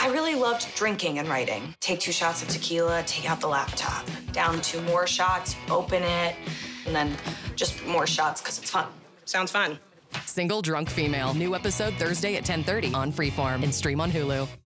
I really loved drinking and writing. Take 2 shots of tequila, take out the laptop. Down 2 more shots, open it, and then just more shots because it's fun. Sounds fun. Single Drunk Female. New episode Thursday at 10:30 on Freeform and stream on Hulu.